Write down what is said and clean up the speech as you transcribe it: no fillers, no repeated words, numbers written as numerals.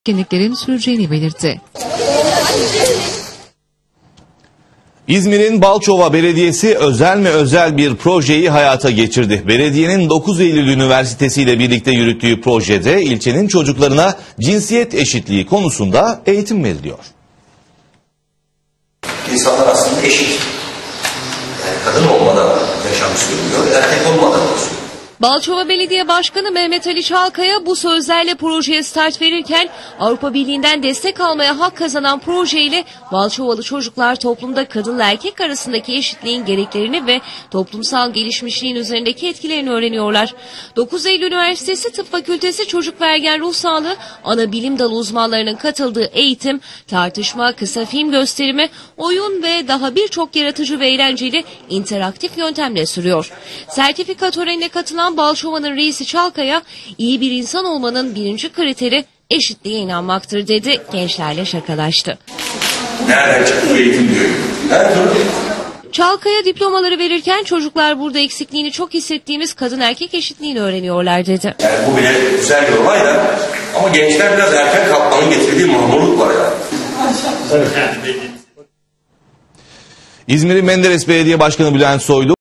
etkinliklerin süreceğini belirtti. İzmir'in Balçova Belediyesi özel bir projeyi hayata geçirdi. Belediyenin 9 Eylül Üniversitesi ile birlikte yürüttüğü projede ilçenin çocuklarına cinsiyet eşitliği konusunda eğitim veriliyor. İnsanlar aslında eşit. Yani kadın olmadan yaşam sürüyor, erkek olmadan yaşıyor. Balçova Belediye Başkanı Mehmet Ali Çalkaya bu sözlerle projeye start verirken Avrupa Birliği'nden destek almaya hak kazanan projeyle Balçovalı çocuklar toplumda kadınla erkek arasındaki eşitliğin gereklerini ve toplumsal gelişmişliğin üzerindeki etkilerini öğreniyorlar. 9 Eylül Üniversitesi Tıp Fakültesi Çocuk ve Ergen Ruh Sağlığı ana bilim dalı uzmanlarının katıldığı eğitim, tartışma, kısa film gösterimi, oyun ve daha birçok yaratıcı ve eğlenceli interaktif yöntemle sürüyor. Sertifika törenine katılan Balçova'nın reisi Çalkaya, iyi bir insan olmanın birinci kriteri eşitliğe inanmaktır dedi. Gençlerle şakalaştı. Nereden çıktı bu eğitim diyor. Her türlü. Çalkaya diplomaları verirken çocuklar burada eksikliğini çok hissettiğimiz kadın erkek eşitliğini öğreniyorlar dedi. Yani bu bile güzel bir olay da ama gençler biraz erken kalkmanın getirdiği mahmurluk var yani. İzmir'in Menderes Belediye Başkanı Bülent Soylu